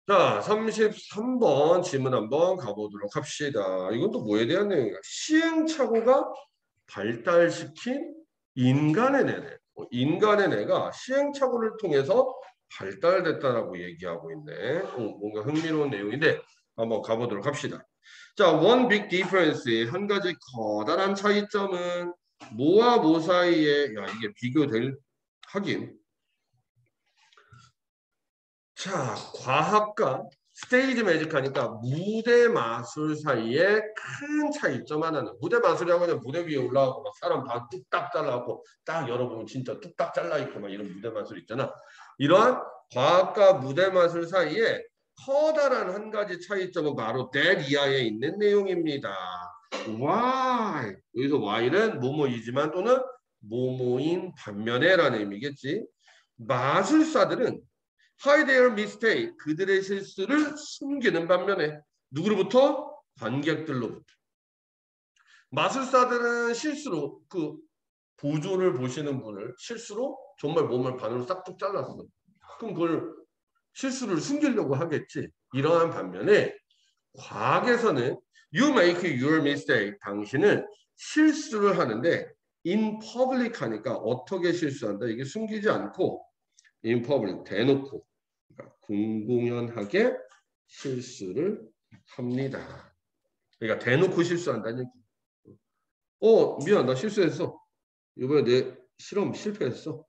자, 33번 질문 한번 가보도록 합시다. 이건 또 뭐에 대한 내용인가? 시행착오가 발달시킨 인간의 뇌래. 인간의 뇌가 시행착오를 통해서 발달됐다라고 얘기하고 있네. 뭔가 흥미로운 내용인데 한번 가보도록 합시다. 자, one big difference. 한 가지 커다란 차이점은 뭐와 뭐 사이에, 야, 이게 비교될, 하긴. 자, 과학과 스테이지 매직 하니까 무대 마술 사이에 큰 차이점 하나는 무대 마술이라고 하면 무대 위에 올라가고 막 사람 다 뚝딱 잘라갖고 딱 열어보면 진짜 뚝딱 잘라있고 막 이런 무대 마술 있잖아. 이러한 과학과 무대 마술 사이에 커다란 한 가지 차이점은 바로 that 이하에 있는 내용입니다. Why? 여기서 Y는 뭐뭐이지만 또는 뭐뭐인 반면에라는 의미겠지. 마술사들은 hide their mistake, 그들의 실수를 숨기는 반면에 누구로부터? 관객들로부터. 마술사들은 실수로 그 보조를 보시는 분을 실수로 정말 몸을 반으로 싹둑 잘랐어. 그럼 그걸 실수를 숨기려고 하겠지. 이러한 반면에 과학에서는 you make your mistake, 당신은 실수를 하는데 in public 하니까 어떻게 실수한다? 이게 숨기지 않고 in public 대놓고 공공연하게 실수를 합니다. 그러니까 대놓고 실수한다는 얘기. 미안, 나 실수했어. 이번에 내 실험 실패했어.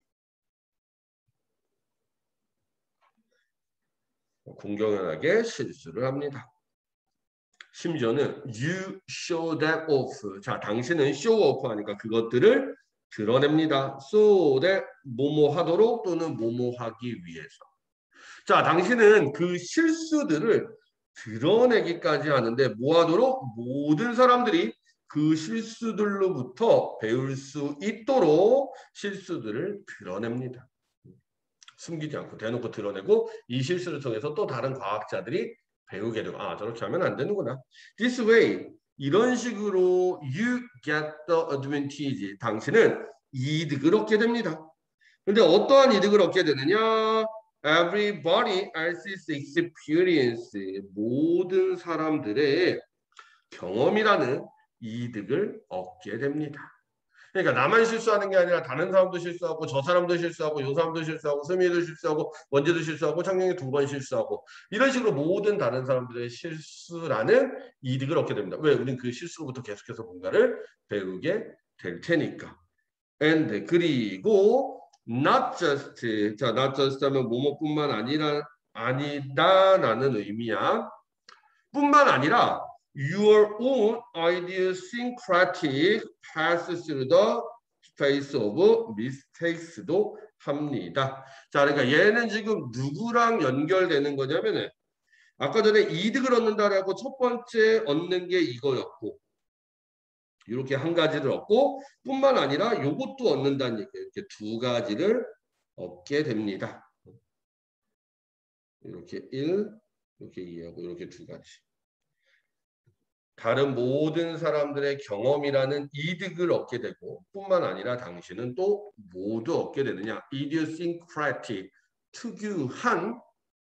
공공연하게 실수를 합니다. 심지어는 you show that off. 자, 당신은 show off 하니까 그것들을 드러냅니다. so that 뭐뭐 하도록 또는 뭐뭐 하기 위해서. 자, 당신은 그 실수들을 드러내기까지 하는데 뭐하도록 모든 사람들이 그 실수들로부터 배울 수 있도록 실수들을 드러냅니다. 숨기지 않고 대놓고 드러내고 이 실수를 통해서 또 다른 과학자들이 배우게 되고 저렇게 하면 안 되는구나. This way, 이런 식으로 you get the advantage. 당신은 이득을 얻게 됩니다. 근데 어떠한 이득을 얻게 되느냐? Everybody else's experience, 모든 사람들의 경험이라는 이득을 얻게 됩니다. 그러니까 나만 실수하는 게 아니라 다른 사람도 실수하고 저 사람도 실수하고 요 사람도 실수하고 수미도 실수하고 원재도 실수하고 창녕이 2번 실수하고 이런 식으로 모든 다른 사람들의 실수라는 이득을 얻게 됩니다. 왜? 우린 그 실수로부터 계속해서 뭔가를 배우게 될 테니까. And 그리고 not just, 자, not just 하면 뭐뭐뿐만 아니다라는 의미야. 뿐만 아니라 your own idiosyncratic pass through the space of mistakes도 합니다. 자, 그러니까 얘는 지금 누구랑 연결되는 거냐면은 아까 전에 이득을 얻는다라고 첫 번째 얻는 게 이거였고 이렇게 한 가지를 얻고 뿐만 아니라 이것도 얻는다는 얘기예요. 이렇게 두 가지를 얻게 됩니다. 이렇게 1, 이렇게 2하고 이렇게 두 가지. 다른 모든 사람들의 경험이라는 이득을 얻게 되고 뿐만 아니라 당신은 또 모두 얻게 되느냐. idiosyncratic, 특유한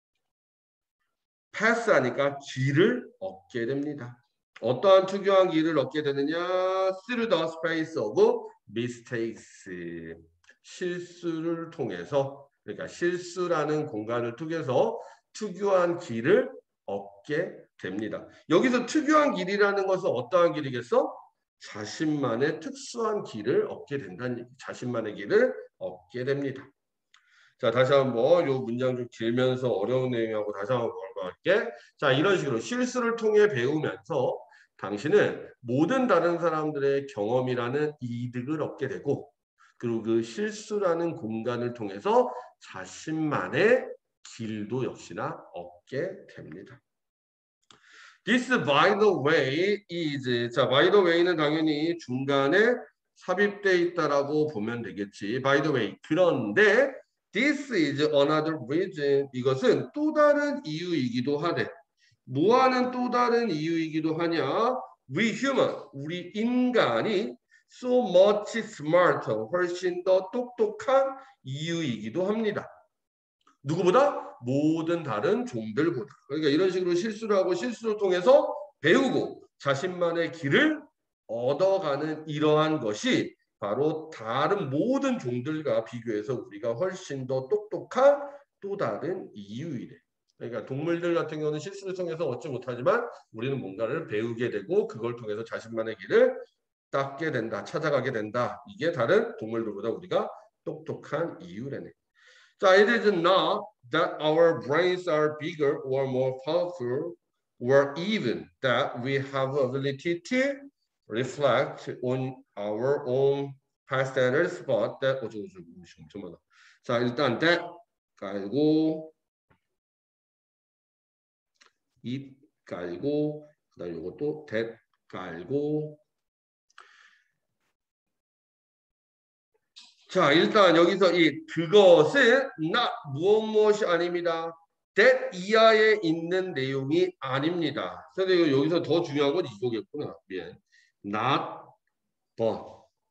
패스하니까 길을 얻게 됩니다. 어떠한 특유한 길을 얻게 되느냐? Through the space of mistakes. 실수를 통해서, 그러니까 실수라는 공간을 통해서 특유한 길을 얻게 됩니다. 여기서 특유한 길이라는 것은 어떠한 길이겠어? 자신만의 특수한 길을 얻게 된다는 얘기. 자신만의 길을 얻게 됩니다. 자, 다시 한번 이 문장 좀 길면서 어려운 내용하고 다시 한번 볼게. 자, 이런 식으로 실수를 통해 배우면서 당신은 모든 다른 사람들의 경험이라는 이득을 얻게 되고 그리고 그 실수라는 공간을 통해서 자신만의 길도 역시나 얻게 됩니다. This by the way is, 자, by the way는 당연히 중간에 삽입되어 있다라고 보면 되겠지. by the way. 그런데 this is another reason. 이것은 또 다른 이유이기도 하대. 뭐하는 또 다른 이유이기도 하냐? We human, 우리 인간이 so much smarter, 훨씬 더 똑똑한 이유이기도 합니다. 누구보다? 모든 다른 종들보다. 그러니까 이런 식으로 실수를 하고 실수를 통해서 배우고 자신만의 길을 얻어가는 이러한 것이 바로 다른 모든 종들과 비교해서 우리가 훨씬 더 똑똑한 또 다른 이유이래. 그러니까 동물들 같은 경우는 실수를 통해서 얻지 못하지만 우리는 뭔가를 배우게 되고 그걸 통해서 자신만의 길을 닦게 된다, 찾아가게 된다. 이게 다른 동물들보다 우리가 똑똑한 이유라네. 자, it is not that our brains are bigger or more powerful or even that we have ability to reflect on our own past standards, but that 엄청 많아. 자, 일단 that 깔고 it 깔고 그다음 이것도 that 깔고 자, 일단 여기서 이 그것은 not 무엇이 아닙니다. that 이하에 있는 내용이 아닙니다. 근데 여기서 더 중요한 건 이거겠구나. 미안. not but.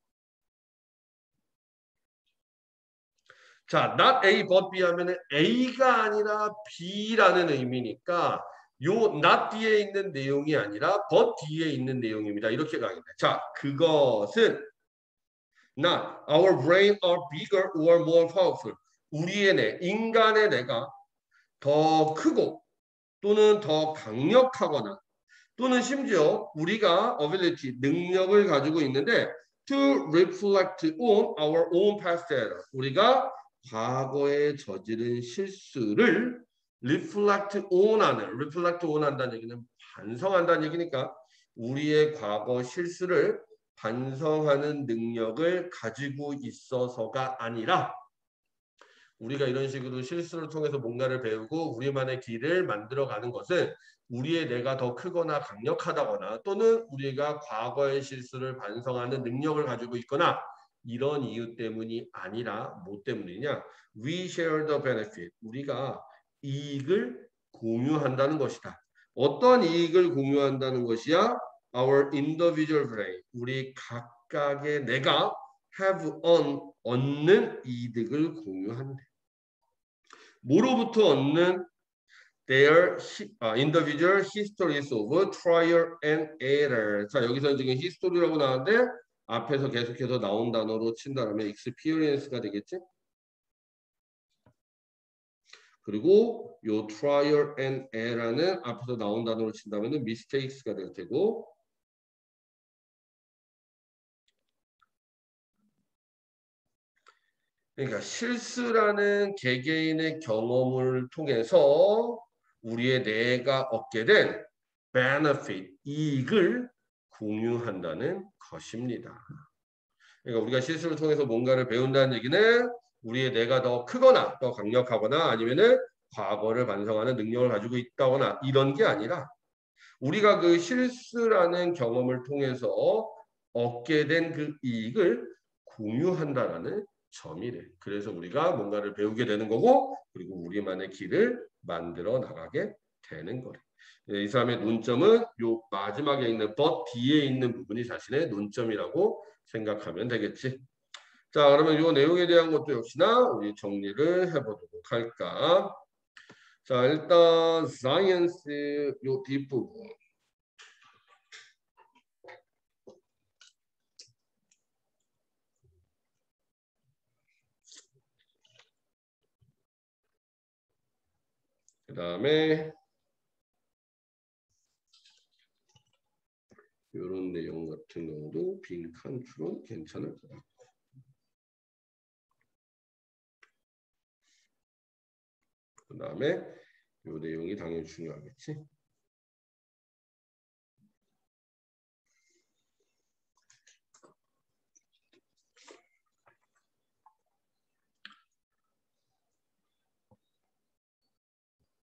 자, not A but B 하면은 A가 아니라 B라는 의미니까 요 not 뒤에 있는 내용이 아니라 but 뒤에 있는 내용입니다. 이렇게 가겠네. 자, 그것은 not our brain are bigger or more powerful. 우리의 뇌, 인간의 뇌가 더 크고 또는 더 강력하거나 또는 심지어 우리가 ability, 능력을 가지고 있는데 to reflect on our own past error. 우리가 과거에 저지른 실수를 reflect on 한다는 얘기는 반성한다는 얘기니까 우리의 과거 실수를 반성하는 능력을 가지고 있어서가 아니라 우리가 이런 식으로 실수를 통해서 뭔가를 배우고 우리만의 길을 만들어가는 것은 우리의 뇌가 더 크거나 강력하다거나 또는 우리가 과거의 실수를 반성하는 능력을 가지고 있거나 이런 이유 때문이 아니라 뭐 때문이냐? We share the benefit. 우리가 이익을 공유한다는 것이다. 어떤 이익을 공유한다는 것이야? Our individual brain. 우리 각각의 뇌가 have on 얻는 이득을 공유한다. 뭐로부터 얻는 their individual histories of trial and error. 자, 여기서 지금 history라고 나왔는데 앞에서 계속해서 나온 단어로 친다면 experience가 되겠지? 그리고 요 trial and error는 앞에서 나온 단어로 친다면 mistakes가 될 테고 그러니까 실수라는 개개인의 경험을 통해서 우리의 뇌가 얻게 된 benefit, 이익을 공유한다는 것입니다. 그러니까 우리가 실수를 통해서 뭔가를 배운다는 얘기는 우리의 뇌가 더 크거나 더 강력하거나 아니면은 과거를 반성하는 능력을 가지고 있다거나 이런 게 아니라 우리가 그 실수라는 경험을 통해서 얻게 된 그 이익을 공유한다라는 점이래. 그래서 우리가 뭔가를 배우게 되는 거고 그리고 우리만의 길을 만들어 나가게 되는 거래. 이 사람의 논점은 요 마지막에 있는 but 뒤에 있는 부분이 자신의 논점이라고 생각하면 되겠지. 자, 그러면 요 내용에 대한 것도 역시나 우리 정리를 해보도록 할까. 자, 일단 science 요 뒷부분. 그 다음에 이런 내용 같은 경우도 빈칸 추론 괜찮을 것 같고 그 다음에 이 내용이 당연히 중요하겠지.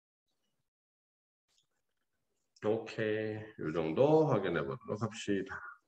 오케이, 이 정도 확인해 보도록 합시다.